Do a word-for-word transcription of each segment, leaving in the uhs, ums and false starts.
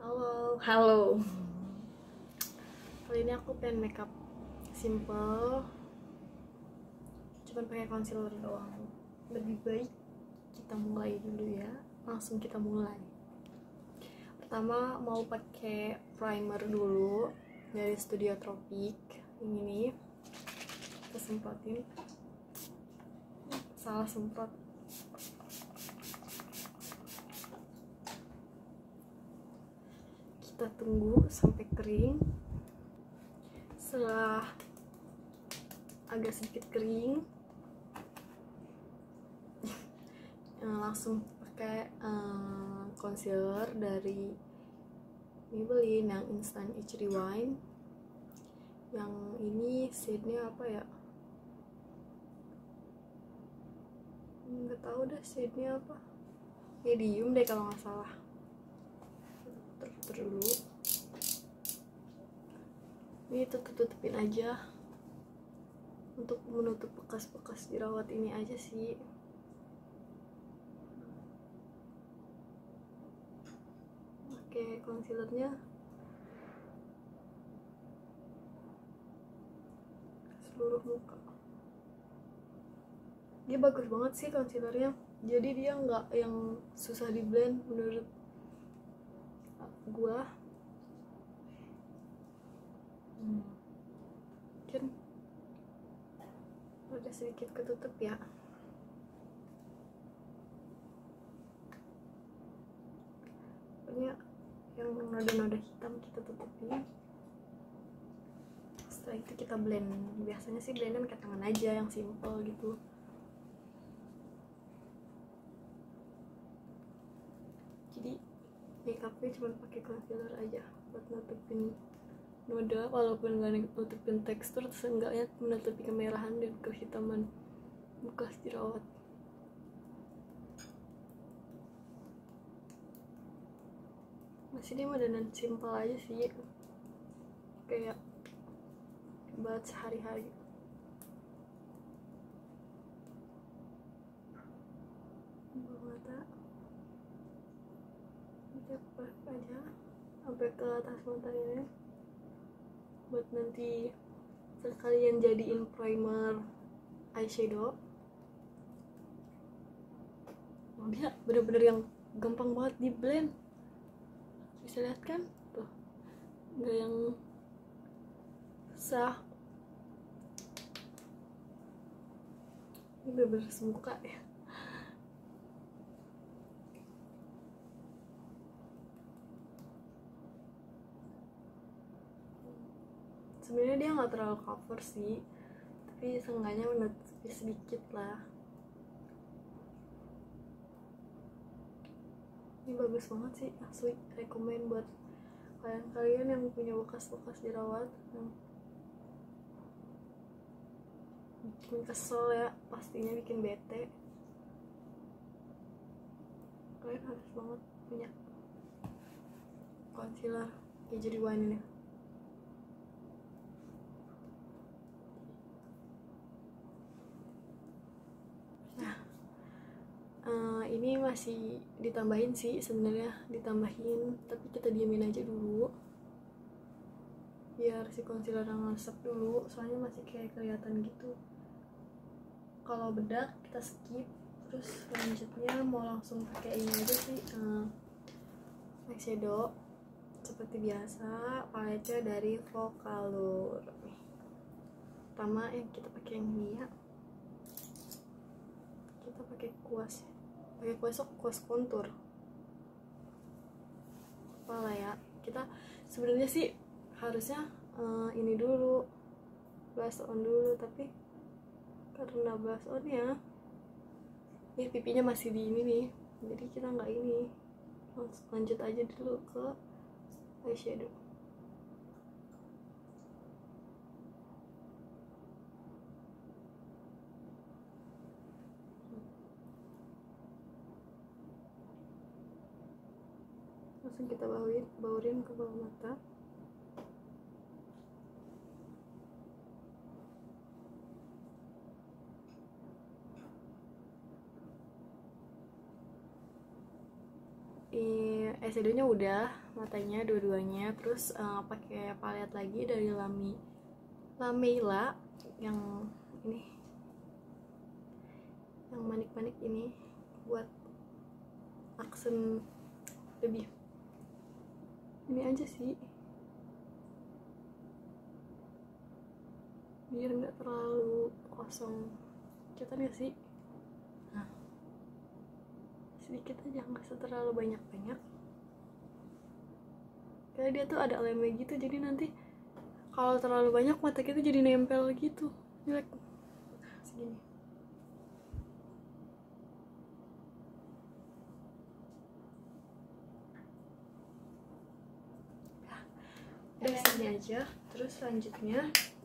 Halo, halo. Kali ini aku pengen makeup simple, cuman pakai concealer doang. Lebih baik kita mulai dulu ya. Langsung kita mulai. Pertama mau pakai primer dulu dari Studio Tropic. Ini nih. Kita semprotin. Salah semprot. Kita tunggu sampai kering. Setelah agak sedikit kering, langsung pakai uh, concealer dari Maybelline yang Instant Age Rewind. Yang ini shade-nya apa ya? Nggak tahu dah shade-nya apa. Medium deh kalau nggak salah. Tutup dulu. Ini tutup-tutupin aja untuk menutup bekas-bekas jerawat ini aja sih. Oke, concealernya seluruh muka. Dia bagus banget sih concealernya. Jadi dia nggak yang susah di blend menurut gua. Hmm. Mungkin udah sedikit ketutup ya. Pokoknya yang noda-noda hitam kita tutupin. Setelah itu kita blend. Biasanya sih blendan pakai tangan aja yang simple gitu. Jadi makeupnya cuma pakai concealer aja buat nutupin noda, walaupun nggak nutupin tekstur, seenggaknya menutupi kemerahan dan kehitaman bekas jerawat. Masih dia modelan simple aja sih, kayak buat sehari-hari. Bawah mata cepat aja sampai ke atas matanya buat nanti sekalian jadiin primer eyeshadow. Oh, dia bener-bener yang gampang banget di blend, bisa lihat kan tuh, nggak yang susah. Ini bener-bener semuka ya. Sebenarnya dia nggak terlalu cover sih, tapi seenggaknya menutupi sedikit lah. Ini bagus banget sih, asli rekomen buat kalian-kalian yang punya bekas-bekas jerawat yang bikin kesel ya, pastinya bikin bete. Kalian harus banget punya concealer Age Rewind ini. Uh, ini masih ditambahin sih sebenarnya, ditambahin tapi kita diamin aja dulu biar si concealer ngesep dulu, soalnya masih kayak kelihatan gitu. Kalau bedak kita skip, terus selanjutnya mau langsung pakai ini aja sih, uh, eyeshadow seperti biasa, palette dari Vocalour. Pertama yang kita pakai yang ini ya, kita pakai kuas, pakai kuas kuas kontur kepala ya. Kita sebenarnya sih harusnya uh, ini dulu, blush on dulu, tapi karena blush on ya ini pipinya masih di ini nih, jadi kita nggak ini, lanjut aja dulu ke eyeshadow. Langsung kita baurin, baurin ke bawah mata. eyeshadownya udah, matanya dua-duanya. Terus uh, pakai palet lagi dari Lamy Lameila yang ini, yang manik-manik ini, buat aksen lebih ini aja sih, biar nggak terlalu kosong. Kelihatan gak sih? Nah, sedikit aja, nggak usah terlalu banyak-banyak, karena dia tuh ada lemnya gitu, jadi nanti kalau terlalu banyak mata kita jadi nempel gitu, jelek. Nah, segini. Udah segini aja. Terus selanjutnya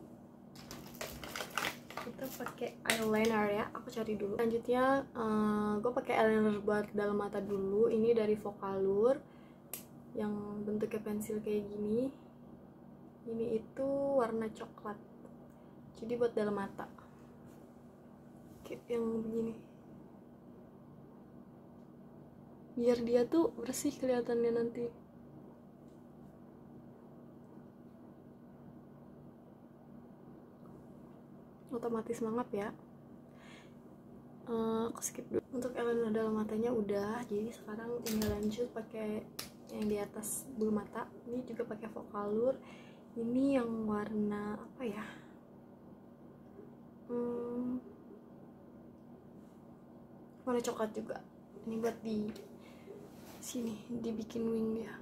kita pakai eyeliner ya. Aku cari dulu. Selanjutnya uh, gue pakai eyeliner buat dalam mata dulu. Ini dari Focallure yang bentuknya pensil kayak gini. Ini itu warna coklat. Jadi buat dalam mata. Kayak yang begini. Biar dia tuh bersih kelihatannya nanti. Otomatis mangap ya. uh, aku skip dulu. Untuk eyeliner dalam matanya udah, jadi sekarang tinggal lanjut pakai yang di atas bulu mata. Ini juga pakai Focallure. Ini yang warna apa ya, hmm, warna coklat juga. Ini buat di sini, dibikin wing dia.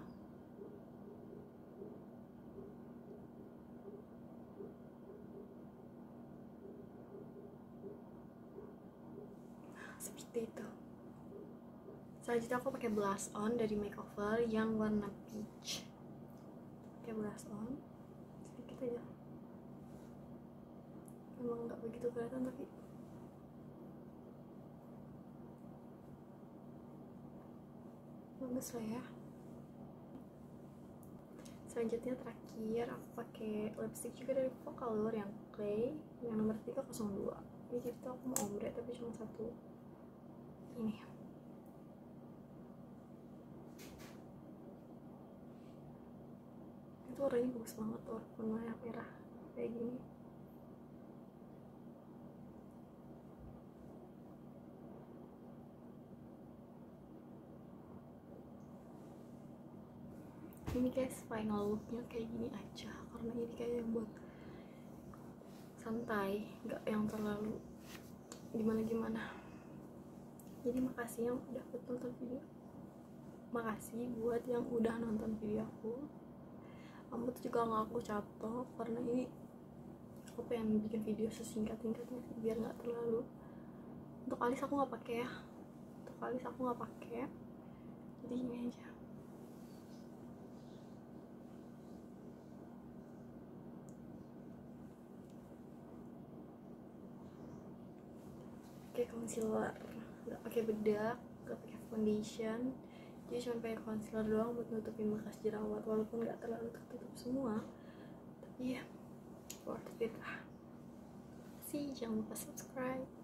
Seperti itu. Selanjutnya aku pakai blush on dari Makeover yang warna peach. Pakai blush on sedikit aja. Emang nggak begitu kelihatan tapi bagus lah ya. Selanjutnya terakhir aku pakai lipstick juga dari Focallure yang clay yang nomor tiga nol dua. Ini gitu aku mau ombre tapi cuma satu. Ini itu warnanya bagus banget, warna merah kayak gini. Ini guys, final looknya kayak gini aja, karena ini kayak yang buat santai, nggak yang terlalu gimana-gimana. Jadi makasih yang udah nonton video, makasih buat yang udah nonton video aku. Rambut juga nggak aku catok karena ini aku pengen bikin video sesingkat-singkatnya sih, biar nggak terlalu. Untuk alis aku nggak pakai ya, untuk alis aku nggak pakai, jadi ini aja. Pakai concealer, nggak pakai bedak, nggak pakai foundation, jadi cuma pakai concealer doang buat nutupin bekas jerawat, walaupun nggak terlalu tertutup semua, tapi ya worth it lah. See, jangan lupa subscribe.